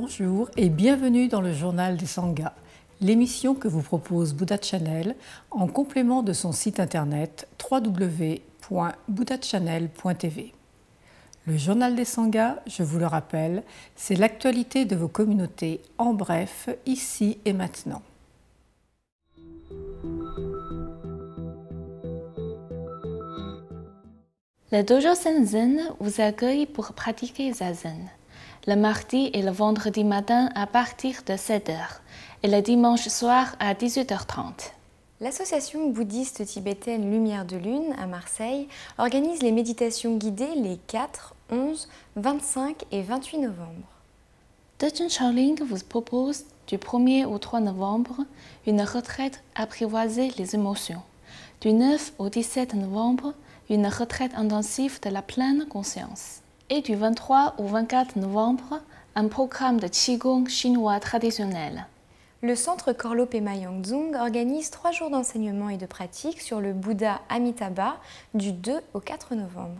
Bonjour et bienvenue dans le Journal des Sanghas, l'émission que vous propose Buddha Channel en complément de son site internet www.buddhachannel.tv. Le Journal des Sanghas, je vous le rappelle, c'est l'actualité de vos communautés en bref, ici et maintenant. Le Dojo Senzen vous accueille pour pratiquer Zazen, le mardi et le vendredi matin à partir de 7 h et le dimanche soir à 18h30. L'association bouddhiste tibétaine Lumière de Lune à Marseille organise les méditations guidées les 4, 11, 25 et 28 novembre. Dejun Shaolin vous propose du 1er au 3 novembre une retraite apprivoiser les émotions. Du 9 au 17 novembre, une retraite intensive de la pleine conscience. Et du 23 au 24 novembre, un programme de Qigong chinois traditionnel. Le centre Korlo Pema Yangzong organise 3 jours d'enseignement et de pratique sur le Bouddha Amitabha du 2 au 4 novembre.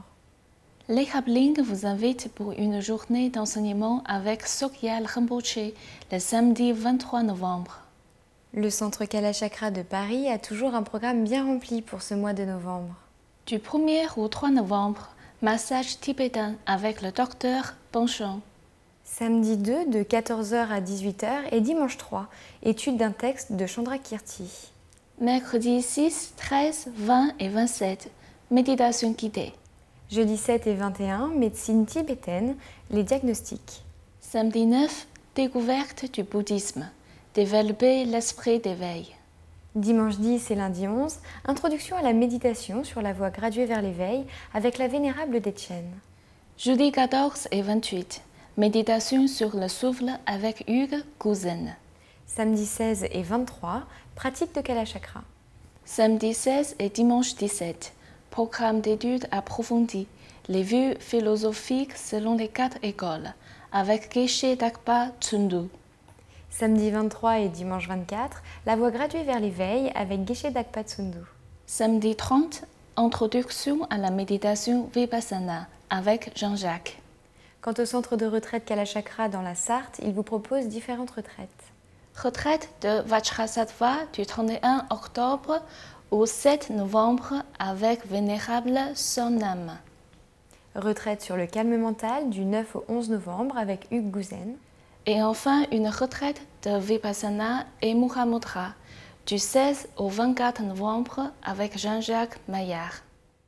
Les Habling vous invitent pour une journée d'enseignement avec Sogyal Rinpoche le samedi 23 novembre. Le centre Kalachakra de Paris a toujours un programme bien rempli pour ce mois de novembre. Du 1er au 3 novembre, massage tibétain avec le docteur Bonchon. Samedi 2 de 14 h à 18 h et dimanche 3, étude d'un texte de Chandrakirti. Mercredi 6, 13, 20 et 27, méditation guidée. Jeudi 7 et 21, médecine tibétaine, les diagnostics. Samedi 9, découverte du bouddhisme, développer l'esprit d'éveil. Dimanche 10 et lundi 11, introduction à la méditation sur la voie graduée vers l'éveil avec la vénérable Dechen. Jeudi 14 et 28, méditation sur le souffle avec Hugues Cousin. Samedi 16 et 23, pratique de Kalachakra. Samedi 16 et dimanche 17, programme d'études approfondies, les vues philosophiques selon les 4 écoles, avec Geshe Dakpa Tsundu. Samedi 23 et dimanche 24, la voie graduée vers l'éveil avec Geshe Dakpa Tsundu. Samedi 30, introduction à la méditation Vipassana avec Jean-Jacques. Quant au centre de retraite Kalachakra dans la Sarthe, il vous propose différentes retraites. Retraite de Vajrasattva du 31 octobre au 7 novembre avec Vénérable Sonam. Retraite sur le calme mental du 9 au 11 novembre avec Hugues Gouzen. Et enfin, une retraite de Vipassana et Muhammadra du 16 au 24 novembre avec Jean-Jacques Maillard.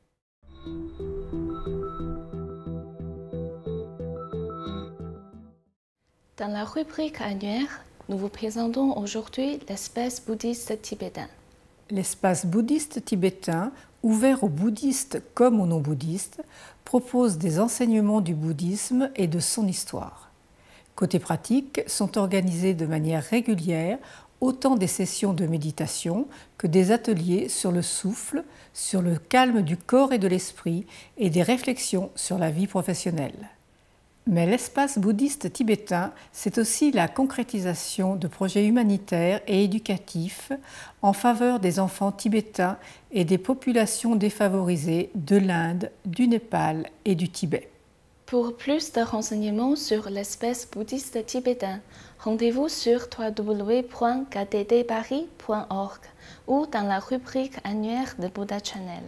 Dans la rubrique annuaire, nous vous présentons aujourd'hui l'espace bouddhiste tibétain. L'espace bouddhiste tibétain, ouvert aux bouddhistes comme aux non-bouddhistes, propose des enseignements du bouddhisme et de son histoire. Côté pratique, sont organisées de manière régulière autant des sessions de méditation que des ateliers sur le souffle, sur le calme du corps et de l'esprit et des réflexions sur la vie professionnelle. Mais l'espace bouddhiste tibétain, c'est aussi la concrétisation de projets humanitaires et éducatifs en faveur des enfants tibétains et des populations défavorisées de l'Inde, du Népal et du Tibet. Pour plus de renseignements sur l'espace bouddhiste tibétain, rendez-vous sur www.kddparis.org ou dans la rubrique annuaire de Buddha Channel.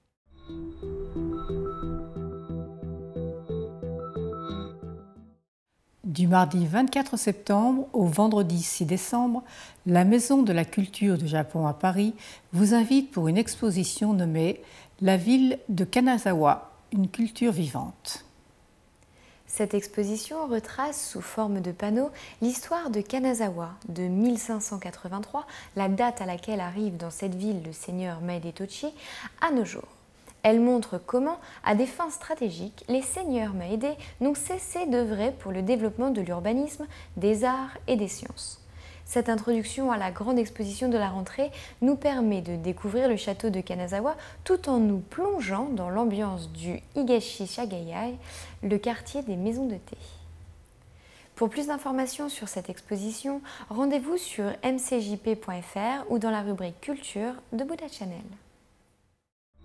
Du mardi 24 septembre au vendredi 6 décembre, la Maison de la Culture du Japon à Paris vous invite pour une exposition nommée « La ville de Kanazawa, une culture vivante ». Cette exposition retrace sous forme de panneaux l'histoire de Kanazawa de 1583, la date à laquelle arrive dans cette ville le seigneur Meidei Tochi, à nos jours. Elle montre comment, à des fins stratégiques, les seigneurs Meidei n'ont cessé d'œuvrer pour le développement de l'urbanisme, des arts et des sciences. Cette introduction à la grande exposition de la rentrée nous permet de découvrir le château de Kanazawa tout en nous plongeant dans l'ambiance du Higashi Shagayai, le quartier des maisons de thé. Pour plus d'informations sur cette exposition, rendez-vous sur mcjp.fr ou dans la rubrique Culture de Buddha Channel.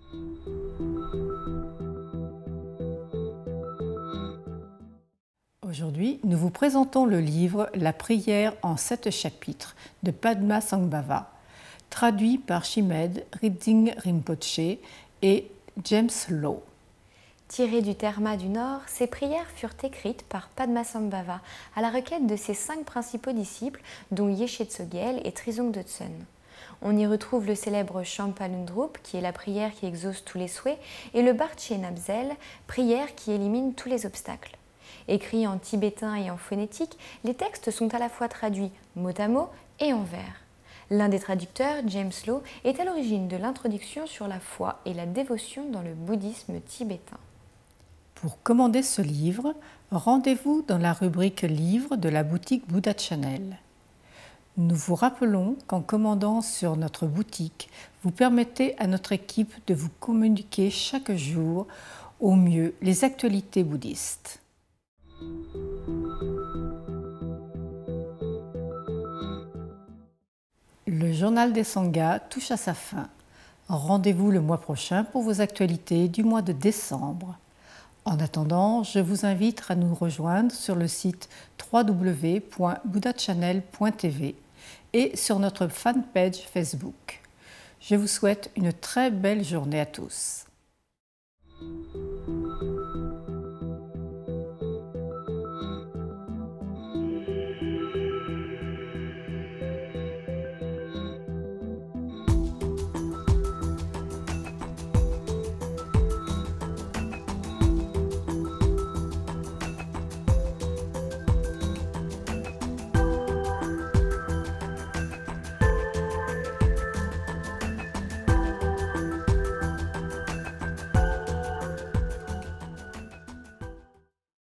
Au Aujourd'hui, nous vous présentons le livre La prière en 7 chapitres de Padmasambhava, traduit par Shimed Rinzing Rinpoche et James Lowe. Tirées du Terma du Nord, ces prières furent écrites par Padmasambhava à la requête de ses 5 principaux disciples, dont Yeshe Tsogyal et Trizong Detsen. On y retrouve le célèbre Champalundrup, qui est la prière qui exauce tous les souhaits, et le Barche Nabzel, prière qui élimine tous les obstacles. Écrits en tibétain et en phonétique, les textes sont à la fois traduits mot à mot et en vers. L'un des traducteurs, James Lowe, est à l'origine de l'introduction sur la foi et la dévotion dans le bouddhisme tibétain. Pour commander ce livre, rendez-vous dans la rubrique Livres de la boutique Buddha Channel. Nous vous rappelons qu'en commandant sur notre boutique, vous permettez à notre équipe de vous communiquer chaque jour au mieux les actualités bouddhistes. Le journal des Sanghas touche à sa fin. Rendez-vous le mois prochain pour vos actualités du mois de décembre. En attendant, je vous invite à nous rejoindre sur le site www.buddhachannel.tv et sur notre fanpage Facebook. Je vous souhaite une très belle journée à tous.